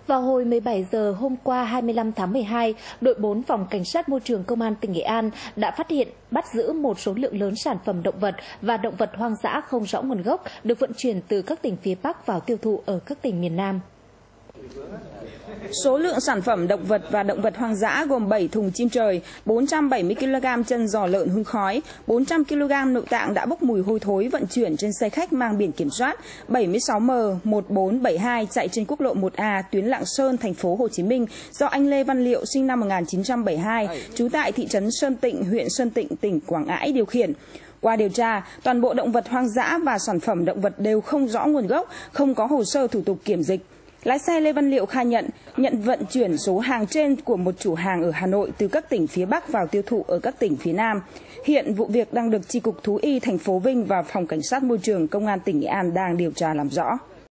Vào hồi 17 giờ hôm qua 25 tháng 12, đội 4 Phòng Cảnh sát Môi trường Công an tỉnh Nghệ An đã phát hiện, bắt giữ một số lượng lớn sản phẩm động vật và động vật hoang dã không rõ nguồn gốc được vận chuyển từ các tỉnh phía Bắc vào tiêu thụ ở các tỉnh miền Nam. Số lượng sản phẩm động vật và động vật hoang dã gồm 7 thùng chim trời, 470 kg chân giò lợn hun khói, 400 kg nội tạng đã bốc mùi hôi thối vận chuyển trên xe khách mang biển kiểm soát 76M1472 chạy trên quốc lộ 1A tuyến Lạng Sơn, thành phố Hồ Chí Minh do anh Lê Văn Liệu sinh năm 1972, trú tại thị trấn Sơn Tịnh, huyện Sơn Tịnh, tỉnh Quảng Ngãi điều khiển. Qua điều tra, toàn bộ động vật hoang dã và sản phẩm động vật đều không rõ nguồn gốc, không có hồ sơ thủ tục kiểm dịch. Lái xe Lê Văn Liệu khai nhận vận chuyển số hàng trên của một chủ hàng ở Hà Nội từ các tỉnh phía Bắc vào tiêu thụ ở các tỉnh phía Nam. Hiện vụ việc đang được Chi cục Thú y thành phố Vinh và Phòng Cảnh sát Môi trường Công an tỉnh Nghệ An đang điều tra làm rõ.